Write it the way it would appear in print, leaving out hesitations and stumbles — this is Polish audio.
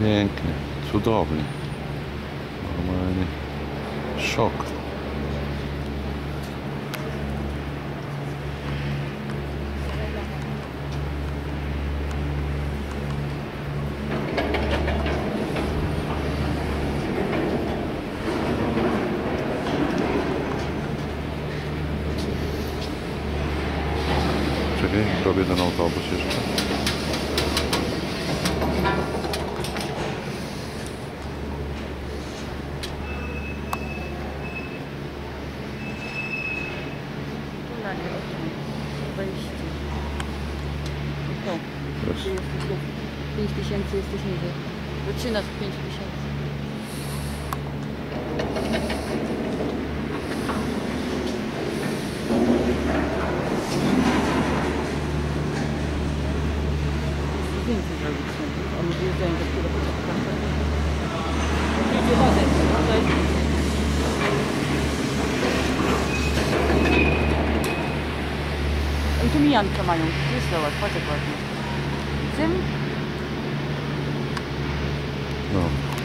Pięknie, cudownie. Normalnie szok. Czekaj, robię ten autobus jeszcze. Wejście. To. Jest. 5000 jesteś niżej. Zaczynasz 5000. Więcej zrobić. On wyjeżdżają do którego początku. Idzie wodę. I tu mijankę mają. Tu jest zobacz, patrz jak ładnie. Tym? No.